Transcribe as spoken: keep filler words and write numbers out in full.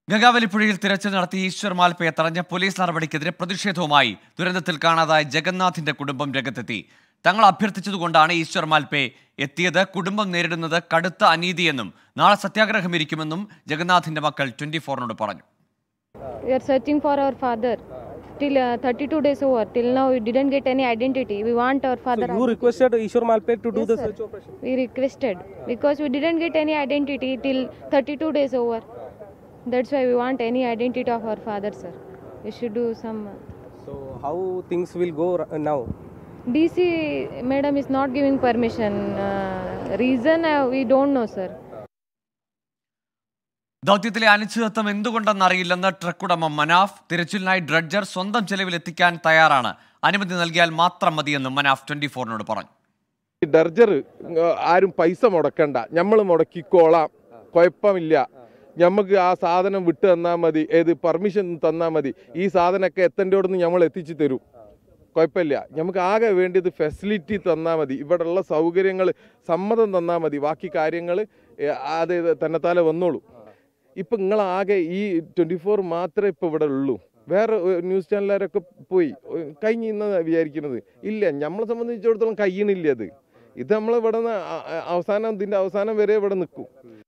ഗംഗാവലിപ്പുഴയിൽ തിരച്ചിൽ നടത്തി ഈശ്വർ മാൽപ്പയെ തടഞ്ഞ പോലീസ് നടപടിക്കെതിരെ പ്രതിഷേധവുമായി ദുരന്തത്തിൽ കാണാതായ ജഗന്നാഥിന്റെ കുടുംബം രംഗത്തെത്തി. തങ്ങൾ അഭ്യർത്ഥിച്ചതുകൊണ്ടാണ് ഈശ്വർ മാൽപ്പെ എത്തിയത്. കുടുംബം നേരിടുന്നത് കടുത്ത അനീതിയെന്നും നാളെ സത്യാഗ്രഹം ഇരിക്കുമെന്നും ജഗന്നാഥിന്റെ മക്കൾ ട്വന്റി ഫോറിനോട് പറഞ്ഞു. We are searching for our father. Till uh, thirty-two days over. Till now we didn't get any identity. We want our father. So you requested Ishwar Malpe to do Yes, the sir. search operation? We requested because we didn't get any identity till thirty-two days over. That's why we want any identity of our father, sir. We should do some. So how things will go r- now? D C madam is not giving permission. Uh, reason uh, we don't know, sir. ദൗത്യത്തിലെ അനിശ്ചിതത്വം എന്തുകൊണ്ടെന്നറിയില്ലെന്ന് truck ഉടമ Manaf. തിരച്ചിലിനായി dredger സ്വന്തം ചെലവിൽ എത്തിക്കാൻ തയ്യാറാണ്. അനുമതി നൽകിയാൽ മാത്രം മതിയെന്നും മനാഫ് ട്വന്റി ഫോറിനോട് പറഞ്ഞു. ഡർജർ ആരും പൈസ മുടക്കണ്ട, നമ്മൾ മുടക്കിക്കോളാം, കുഴപ്പമില്ല. നമുക്ക് ആ സാധനം വിട്ട് തന്നാൽ മതി, ഏത് പെർമിഷൻ തന്നാൽ മതി. ഈ സാധനമൊക്കെ എത്തേണ്ടോടന്ന് നമ്മൾ എത്തിച്ചു തരും, കുഴപ്പമില്ല. നമുക്ക് ആകെ വേണ്ടിയത് ഫെസിലിറ്റി തന്നാൽ മതി, ഇവിടെയുള്ള സൗകര്യങ്ങൾ സമ്മതം തന്നാൽ മതി, ബാക്കി കാര്യങ്ങൾ അത് തന്നെത്താലെ വന്നോളൂ. ഇപ്പം നിങ്ങളാകെ ഈ ട്വൻറ്റി ഫോർ മാത്രമേ ഇപ്പോൾ ഇവിടെ ഉള്ളൂ. വേറെ ന്യൂസ് ചാനലുകാരൊക്കെ പോയി കഴിഞ്ഞെന്ന് വിചാരിക്കുന്നത് ഇല്ല. നമ്മളെ സംബന്ധിച്ചിടത്തോളം കഴിയണില്ല. അത് ഇത് നമ്മൾ ഇവിടെ നിന്ന് അവസാനം ഇതിൻ്റെ അവസാനം വരെ ഇവിടെ നിൽക്കും.